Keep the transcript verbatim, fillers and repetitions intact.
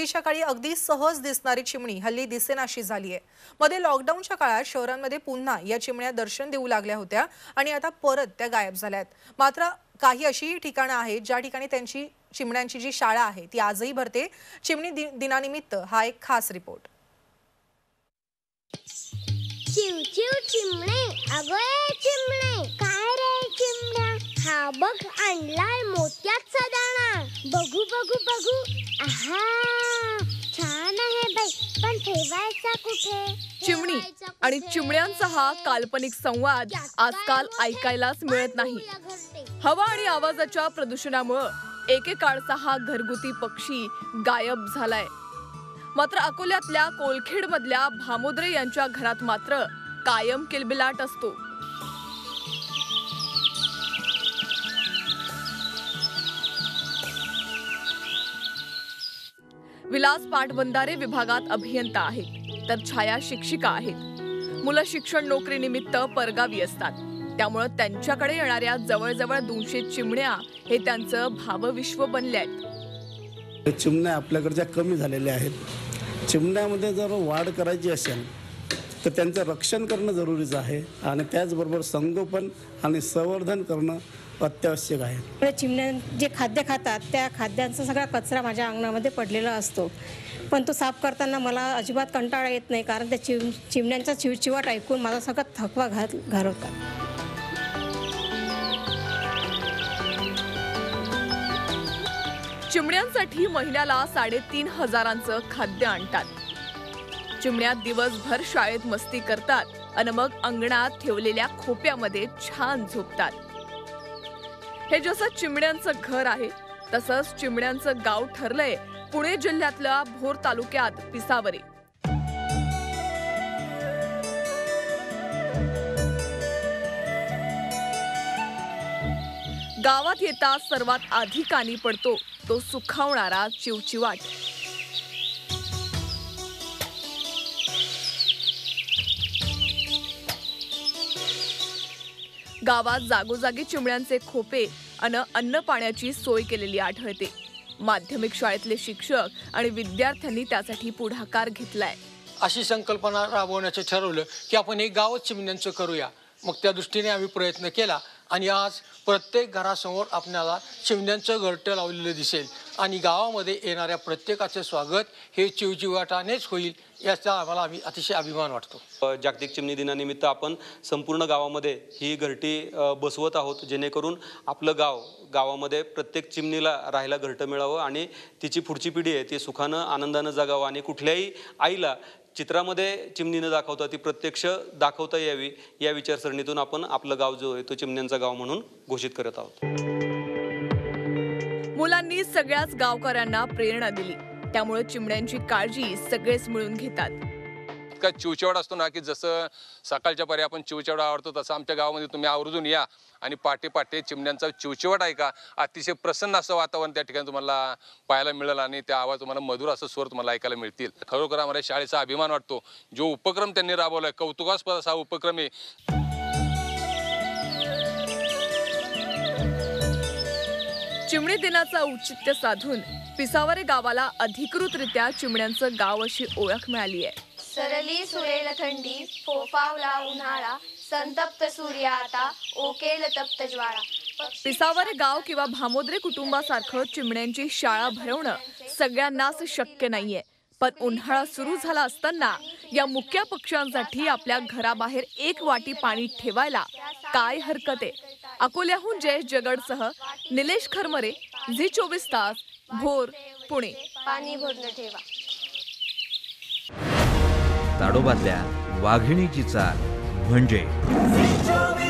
पूर्वीच्या काळी अगदी सहज दिसणारी चिमणी हल्ली दिसेनाशी झाली आहे। मध्ये लॉकडाऊनच्या काळात शहरांमध्ये पुन्हा या चिमण्या दर्शन देऊ लागल्या होत्या आणि आता परत त्या गायब झाल्यात। मात्र काही अशी ठिकाणं आहेत ज्या ठिकाणी त्यांची चिमण्यांची जी शाळा आहे ती आजही भरते। चिमणी दिनानिमित्त हा एक खास रिपोर्ट। चिव चिव चिमणे, अगं ए चिमणे, काय रे चिमण्या, हा बघ आणलाय मोत्याचा दाणा, बघू बघू बघू, आहा छान आहे बाई, पण ठेवायचा कुठे? चिमणी आणि चिमण्यांचा हा काल्पनिक संवाद आजकाल ऐकायलाच मिळत नाही। हवा आणि आवाजाच्या प्रदूषणामुळे एकेकाळचा हा घरगुती पक्षी गायब झालाय। मात्र अकोल्यातल्या कोलखेड मधल्या भामोद्रे यांच्या घरात मात्र कायम किलबिलाट असतो। विलास पाटबंधारे विभागात अभियंता आहेत, तर छाया शिक्षिका आहेत। मुलं शिक्षण नोकरी निमित्त परगावी असतात, त्यामुळे त्यांच्याकडे येणाऱ्या जवळजवळ दोनशे चिमण्या हे त्यांचं भावविश्व बनले आहेत। चिमण्या आपल्याकडच्या कमी झालेल्या आहेत। चिमण्यामध्ये जर वाढ करायची असेल तर त्यांचं रक्षण करणं जरुरीचं आहे आणि त्याचबरोबर संगोपन आणि संवर्धन करणं अत्यावश्यक आहे। चिमण्या जे खाद्य खातात त्या खाद्यांचा सगळा कचरा माझ्या अंगणामध्ये पडलेला असतो, पण तो साफ करताना मला अजिबात कंटाळा येत नाही, कारण त्या चिम चिमण्यांचा चिवचिवाट ऐकून माझा सगळा थकवा घात घालवतात। चिमण्यांसाठी महिन्याला साडेतीन हजारांचं खाद्य आणतात। चिमण्या दिवसभर शाळेत मस्ती करतात आणि मग अंगणात ठेवलेल्या खोप्यामध्ये छान झोपतात। हे जसं चिमण्यांचं घर आहे तसंच चिमण्यांचं गाव ठरलंय पुणे जिल्ह्यातल्या भोर तालुक्यात पिसावरे। गावात येताच सर्वात आधी कानी पडतो तो सुखावणारा चिवचिवाट। गावात जागोजागी चिमण्यांचे खोपे आणि अन्न पाण्याची सोय केलेली आढळते। माध्यमिक शाळेतले शिक्षक आणि विद्यार्थ्यांनी त्यासाठी पुढाकार घेतलाय। अशी संकल्पना राबवण्याचं ठरवलं की आपण एक गावच चिमण्यांचं करूया। मग त्या दृष्टीने आम्ही प्रयत्न केला आणि आज प्रत्येक घरासमोर आपल्याला चिमण्यांचं घरटं लावलेलं दिसेल आणि गावामध्ये येणाऱ्या प्रत्येकाचं स्वागत हे चिवचिवाटानेच होईल, याचा आम्हाला आम्ही अतिशय अभिमान वाटतो। जागतिक चिमणी दिनानिमित्त आपण संपूर्ण गावामध्ये ही घरटी बसवत आहोत, जेणेकरून आपलं गाव गावामध्ये प्रत्येक चिमणीला राहायला घरटं मिळावं आणि तिची पुढची पिढी आहे ती सुखानं आनंदानं जगावं आणि कुठल्याही आईला चित्रामध्ये चिमणी न दाखवता ती प्रत्यक्ष दाखवता यावी या विचारसरणीतून आपण आपलं गाव जो आहे तो चिमण्यांचा गाव म्हणून घोषित करत आहोत। मुलांनी सगळ्याच गावकऱ्यांना प्रेरणा दिली, त्यामुळे चिमण्यांची काळजी सगळेच मिळून घेतात। इतका चिवचिवाट असतो ना की जसं सकाळच्या पारी आपण चिवचिवाट आवडतो तसं आमच्या गावामध्ये तुम्ही आवर्जून या आणि पाटे पाटे चिमण्यांचा चिवचिवाट ऐका। अतिशय प्रसन्न असं वातावरण त्या ठिकाणी तुम्हाला पाहायला मिळेल आणि त्या आवाज तुम्हाला मधुर असं स्वर तुम्हाला ऐकायला मिळतील। खरोखर आम्हाला शाळेचा अभिमान वाटतो। जो उपक्रम त्यांनी राबवलाय कौतुकास्पद असा उपक्रम आहे। चिमणी दिनाचा औचित्य साधून पिसावरे गावाला अधिकृतरित्या चिमण्यांचं गाव अशी ओळख मिळाली आहे। सरली सुरेल थंडी, फोफावला उन्हाळा, संतप्त सूर्य आता ओकेल तप्त ज्वाळा। पिसावरे गाव किंवा भामोद्रे कुटुंबासारखं चिमण्यांची शाळा भरवणं सगळ्यांनाच शक्य नाहीये, पण उन्हाळा सुरू झाला असताना या मुक्या पक्ष्यांसाठी आपल्या घराबाहेर एक वाटी पाणी ठेवायला काय हरकत आहे। अकोल्याहून जयेश जगडसह निलेश खरमरे, झी चोवीस तास, भोर, पुणे। पाणी भरून ठेवा। ताडोबातल्या वाघिणीची चाल म्हणजे